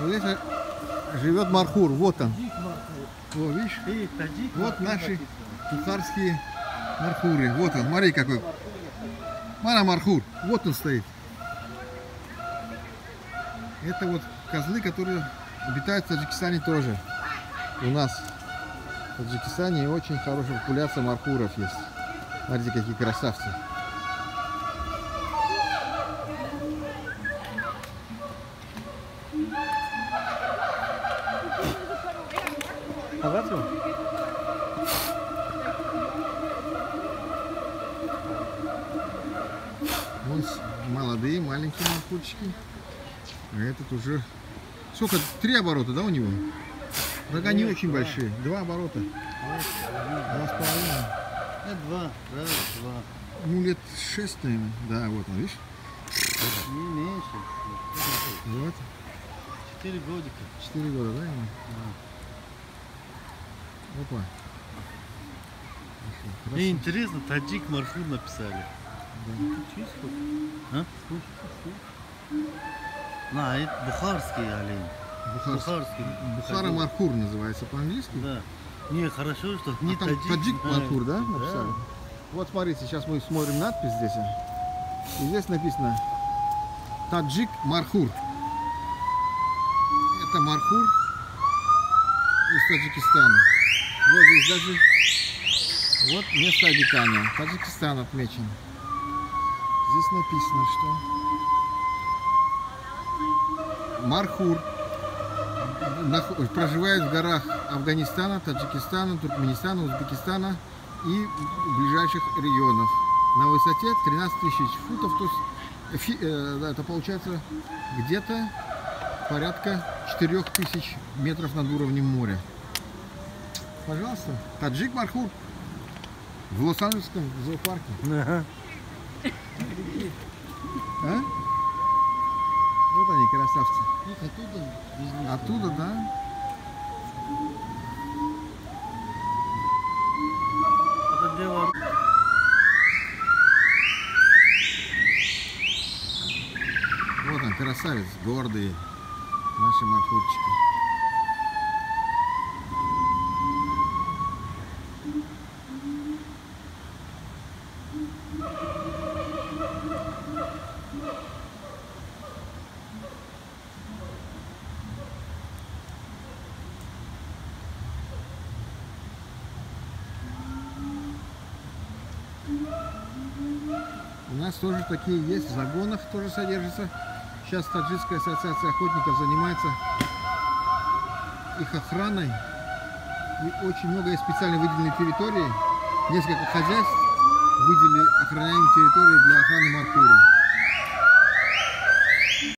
Вот здесь живет мархур. Вот он. О, видишь? Вот наши бухарские мархуры. Вот он, смотри какой. Мара мархур. Вот он стоит. Это вот козлы, которые обитают в Таджикистане тоже. У нас в Таджикистане очень хорошая популяция мархуров есть. Смотрите, какие красавцы. Вон молодые, маленькие мархурчики. А этот уже... Сколько? 3 оборота, да, у него? Рога не очень большие. 2 оборота. 2,5. Два. Ну, лет 6, наверное. Да, вот он, видишь? Не меньше. Вот. 4 годика. 4 года, да, ему? Да. Опа. Мне интересно, таджик маршрут написали. Да. А? На, это бухарский олень. Бухарский. Бухара мархур называется по-английски. Да. Не, хорошо, что не там таджик. таджик мархур, да, написали? Да. Вот смотрите, сейчас мы смотрим надпись здесь. И здесь написано таджик мархур. Это мархур из Таджикистана. Вот здесь даже вот место обитания. Таджикистан отмечен. Здесь написано, что мархур проживает в горах Афганистана, Таджикистана, Туркменистана, Узбекистана и ближайших регионов. На высоте 13 тысяч футов, то есть это получается где-то порядка 4000 метров над уровнем моря. Пожалуйста, таджик мархур в Лос-Анджелесском зоопарке. Ага. А? Вот они, красавцы. Их оттуда? Оттуда, да. Это дело... Вот он, красавец, гордые наши мархурчики. У нас тоже такие есть, в загонах тоже содержится. Сейчас Таджикская ассоциация охотников занимается их охраной. И очень много есть специально выделенной территории. Несколько хозяйств выделили охраняемые территории для охраны мархура.